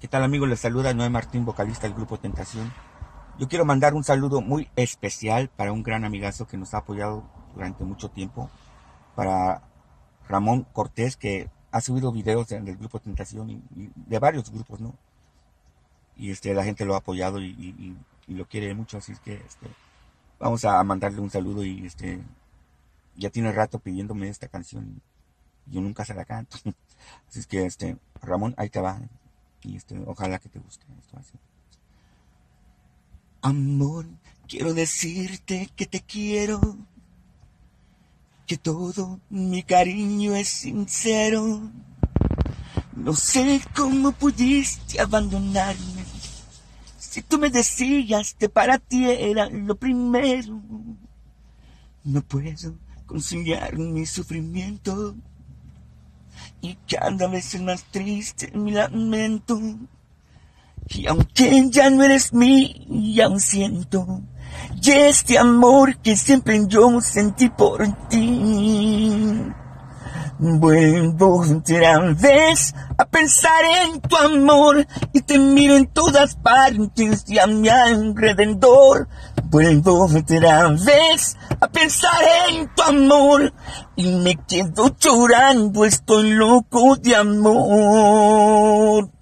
¿Qué tal, amigos? Les saluda Noé Martín, vocalista del grupo Tentación. Yo quiero mandar un saludo muy especial para un gran amigazo que nos ha apoyado durante mucho tiempo, para Ramón Cortés, que ha subido videos del grupo Tentación y de varios grupos, ¿no? Y la gente lo ha apoyado y lo quiere mucho, así es que vamos a mandarle un saludo y ya tiene rato pidiéndome esta canción y yo nunca se la canto. Así es que Ramón, ahí te va. Y ojalá que te guste esto así. Amor, quiero decirte que te quiero, que todo mi cariño es sincero. No sé cómo pudiste abandonarme, si tú me decías que para ti era lo primero. No puedo conciliar mi sufrimiento y cada vez es más triste mi lamento. Y aunque ya no eres mía, aún siento, y este amor que siempre yo sentí por ti. Vuelvo otra vez a pensar en tu amor y te miro en todas partes y a mi alrededor. Vuelvo otra vez a pensar en tu amor y me quedo llorando, estoy loco de amor.